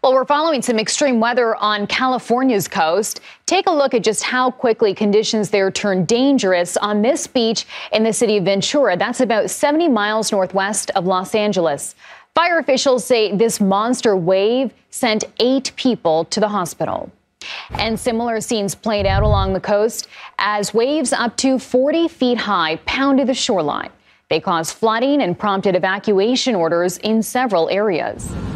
Well, we're following some extreme weather on California's coast. Take a look at just how quickly conditions there turn dangerous on this beach in the city of Ventura. That's about 70 miles northwest of Los Angeles. Fire officials say this monster wave sent 8 people to the hospital. And similar scenes played out along the coast as waves up to 40 feet high pounded the shoreline. They caused flooding and prompted evacuation orders in several areas.